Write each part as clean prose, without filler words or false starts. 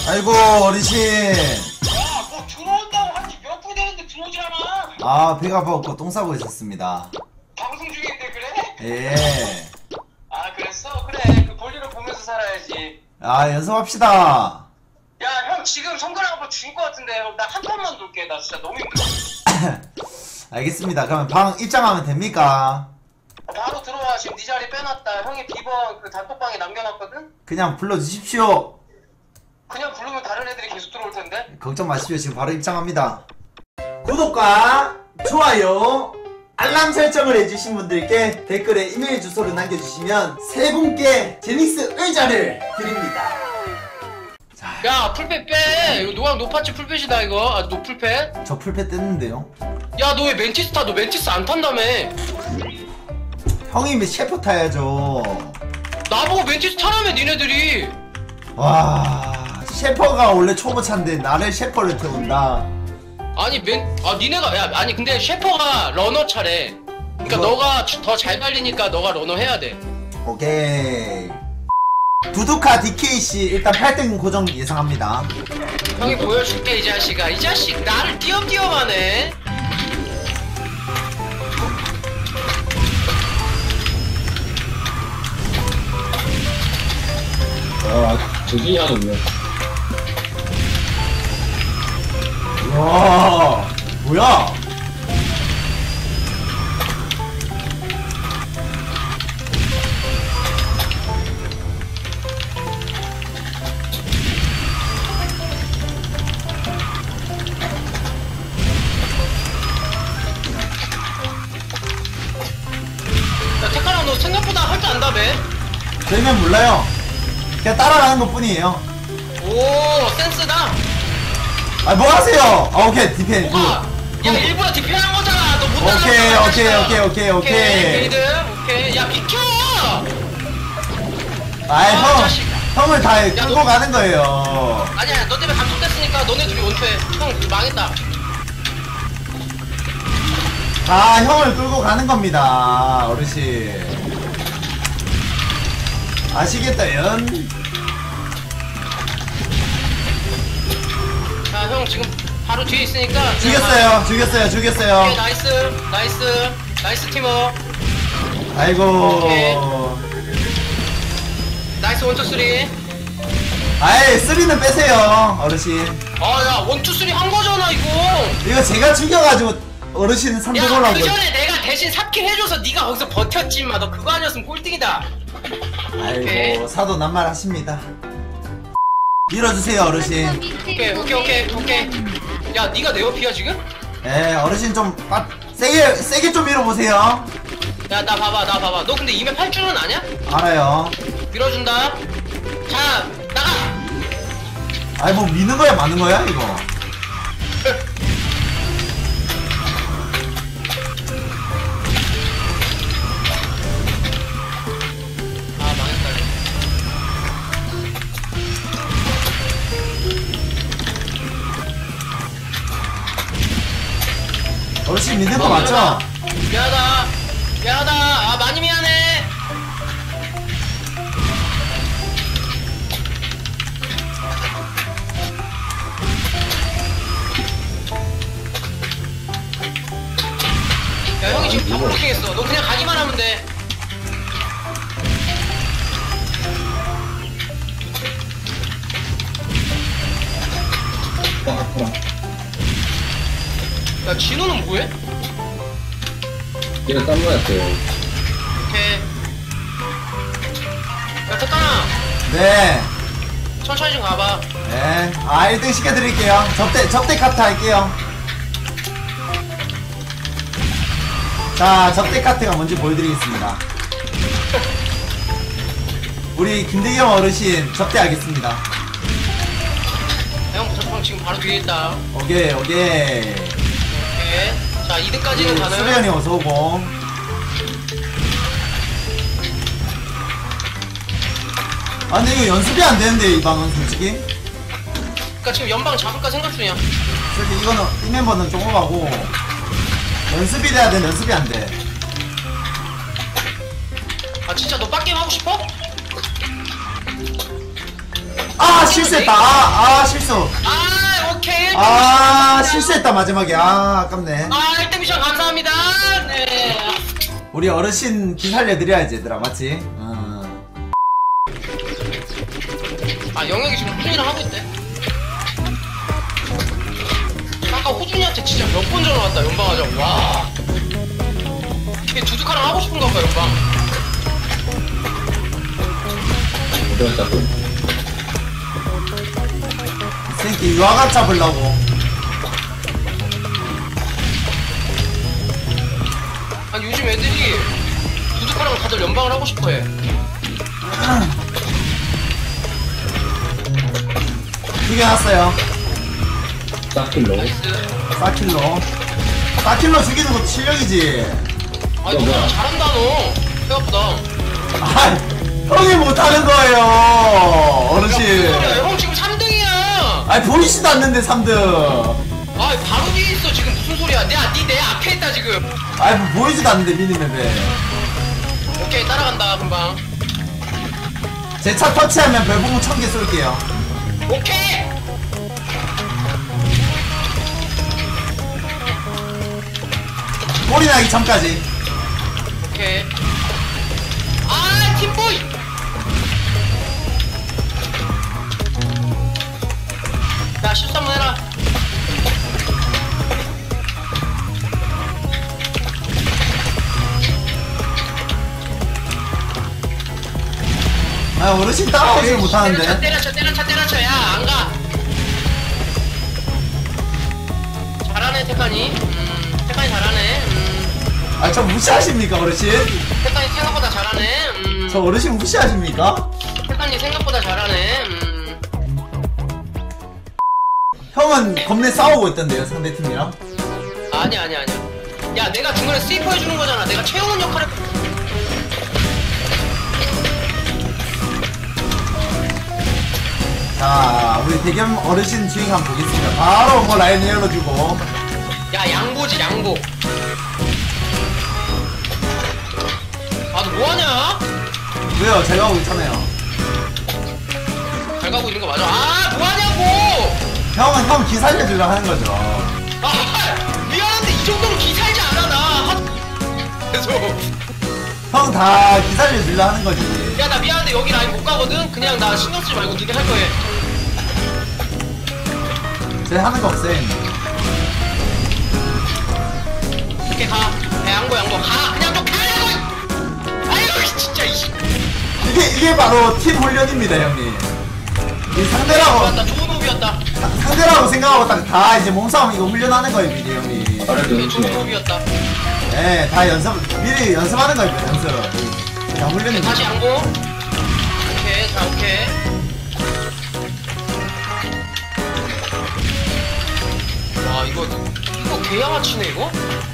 아이고 어르신. 야, 뭐 들어온다고 한지 몇 분 되는데 들어오질 않아? 아 배가 고파 똥 싸고 있었습니다. 방송 중인데 그래? 예. 아, 그랬어? 그래, 그 볼일을 보면서 살아야지. 아 연습합시다. 야, 형 지금 손가락 한번 죽일 것 같은데 나 한 판만 놀게. 나 진짜 너무 힘들어. 알겠습니다. 그러면 방 입장하면 됩니까? 바로 들어와. 지금 네 자리 빼놨다. 형이 비번 그 단톡방에 남겨놨거든? 그냥 불러주십시오. 그냥 부르면 다른 애들이 계속 들어올 텐데? 걱정 마십시오. 지금 바로 입장합니다. 구독과 좋아요 알람 설정을 해주신 분들께 댓글에 이메일 주소를 남겨주시면 세 분께 제닉스 의자를 드립니다. 야, 풀패 빼. 이거 노랑 노파츠 풀패시다 이거. 아, 노풀패? 저 풀패 뗐는데요. 야, 너 왜 멘티스 타? 너 멘티스 안 탄다며. 형이 셰퍼 타야죠. 나보고 멘티스 타라며 니네들이. 와 셰퍼가 원래 초보차인데 나를 셰퍼를 태운다. 아니 니네가 야 아니 근데 셰퍼가 러너 차래. 그러니까 뭐? 너가 더 잘 달리니까 너가 러너 해야 돼. 오케이. 두두카 DKC 일단 8등 고정 예상합니다. 형이 보여줄게 이 자식아. 이 자식 나를 띄엄띄엄하네. 아, 저기 하는데. 와 뭐야? 야 테카랑 너 생각보다 할 줄 안다며. 저희는 몰라요. 그냥 따라가는 것 뿐이에요. 오 센스다. 아 뭐 하세요? 아 오케이 디펜. 야 일부러 디펜한 거잖아. 너 못 따라가. 오케이. 게이드 오케이. 야 비켜. 아이 형 자식. 형을 다 끌고 너- 가는 거예요. 아니야 너 때문에 감속됐으니까 너네 둘이 원투해. 형 망했다. 다 형을 끌고 가는 겁니다, 어르신. 아시겠다 연? 자 형 지금 바로 뒤에 있으니까. 죽였어요. 오케이 나이스 팀워. 아이고. 오케이. 나이스 원투 쓰리. 아이 쓰리는 빼세요, 어르신. 아야 원투 쓰리 한 거잖아 이거. 이거 제가 죽여가지고 어르신 3등 야 올라온 그 거. 전에 내가 대신 4킬 해줘서 네가 거기서 버텼지 마. 너 그거 아니었으면 꼴등이다. 아이고 오케이. 사도 낱말하십니다. 밀어주세요, 어르신. 오케이. 야 네가 내 옆이야 지금? 예, 어르신 좀 세게 좀 밀어보세요. 야 나 봐봐. 너 근데 이메 8주는 아냐? 알아요. 밀어준다. 자 나가. 아이 뭐 미는 거야 마는 거야 이거. 아 망했다 이거. 어르신 믿는 거 맞죠? 미안하다. 아 많이 미안해. 야 형이 지금 다 블로킹했어. 너 그냥 가기만 하면 돼. 야 진호는 뭐해? 얘는 딴 거였어요. 오케이. 야 태카나 네. 천천히 좀 가봐. 네. 아 1등 시켜드릴게요. 접대 카트 할게요. 자 접대 카트가 뭔지 보여드리겠습니다. 우리 김대경 어르신 접대하겠습니다. 형 지금 바로 뒤에 있다. 오케이. 오케이. 자 2등까지는 가능. 수련이 어서오고. 아 근데 이거 연습이 안 되는데 이 방은 솔직히. 그니까 지금 연방 잡을까 생각 중이야. 솔직히 이거는 이 멤버는 조금하고 연습이 돼야 돼. 연습이 안 돼. 아 진짜 너 빡게임 하고 싶어? 아 실수했다. 아 실수. 오케이. 실수했다 마지막에. 아깝네. 1등 미션 감사합니다. 네. 우리 어르신 기 살려드려야지 얘들아, 맞지? 영혁이 지금 호준이랑 하고 있대. 아까 호준이한테 진짜 몇 번 전화 왔다. 연방하자고. 와. 이게 두둑하랑 하고 싶은가 봐, 연방. 그랬다. 이 새끼 유아가 잡으려고. 아니 요즘 애들이 두둑하랑 다들 연방을 하고 싶어해. 죽여놨어요. 싹킬로. 나이스. 사킬로 죽이는 것도 실력이지. 아니 너 뭐야? 잘한다 너. 생각보다. 형이 못하는 거예요 어르신. 무슨 소리야? 형 지금 3등이야. 보이지도 않는데 3등. 바로 뒤에 있어 지금. 무슨 소리야? 내 앞에 있다 지금. 보이지도 않는데 미니맵에. 오케이 따라간다 금방. 제 차 터치하면 별풍 1000개 쏠게요. 오케이. 꼬리 나기 전까지. 오케이. 팀보이. 야 실수 한번 해라. 어르신 따라오지 못하는데. 때려쳐. 야 안가. 잘하네 태칸이. 태칸이 잘하네. 저 무시하십니까 어르신? 태칸이 생각보다 잘하네. 저 어르신 무시하십니까? 태칸이 생각보다 잘하네. 형은 겁내 싸우고 있던데요 상대팀이랑? 아니야. 야 내가 중간에 스위퍼 해주는 거잖아. 내가 채우는 역할을. 자 우리 대겸 어르신 주행 한번 보겠습니다. 바로 뭐 라인 열어주고. 야 양보지 양보. 너 뭐하냐? 왜요? 잘 가고 있잖아요. 잘 가고 있는 거 맞아. 뭐하냐고. 형은 형 기 살려주려 하는 거죠. 미안한데 이 정도로 기 살지 않아 나. 계속. 형 다 기 살려주려 하는 거지. 야 나 미안한데 여기 라인 못 가거든. 그냥 나 신경 쓰지 말고 니네 할 거에. 제 하는 거 없어요. 이렇게 가. 양보 가. 그냥 좀 가라고. 아이고 진짜 이게 바로 팀 훈련입니다 형님. 이 상대라고 좋은 호흡이었다. 상대라고 생각하고 딱 다 이제 몸싸움 이거 훈련하는 거예요 미리 형님. 잘해도 좋은 호흡이었다. 네, 다 미리 연습하는 거예요 연습. 다 훈련이. 다시 양보. 오케이 자 오케이. 와 이거 개양아치네 이거.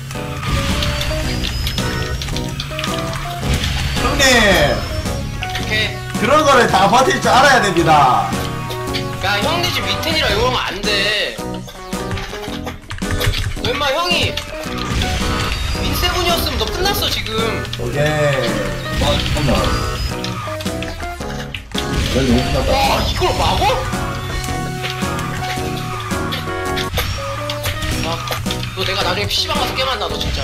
형님 오케이. 그런 거를 다 버틸 줄 알아야 됩니다. 야 형네 집 밑엔이라 이러면 안 돼. 너 임마 형이 윈세븐이었으면 너 끝났어 지금. 오케이. 잠깐만. 그래도 못 갔다. 와 이걸 막어? 너 내가 나중에 PC방 가서 깨만나 너 진짜.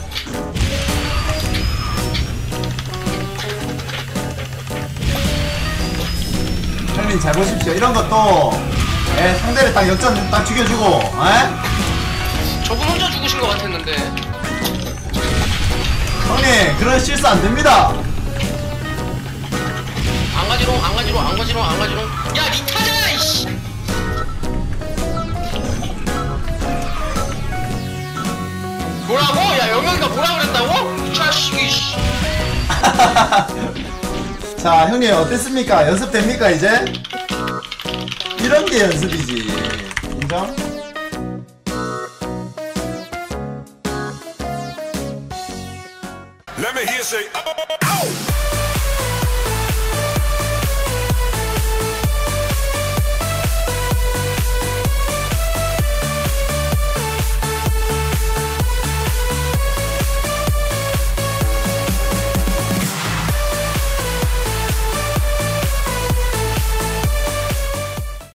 형님 잘 보십시오. 이런 것도 상대를 딱 역전 딱 죽여주고. 저분 혼자 죽으신 것 같았는데. 형님 그런 실수 안 됩니다. 안 가지롱. 야 니 타잖아 이씨. 뭐라고? 야 영영이가 뭐라 그랬다고? 이 자식이 씨. 자 형님 어땠습니까? 연습됩니까 이제? 이런 게 연습이지. 인정? Let me hear you say, oh.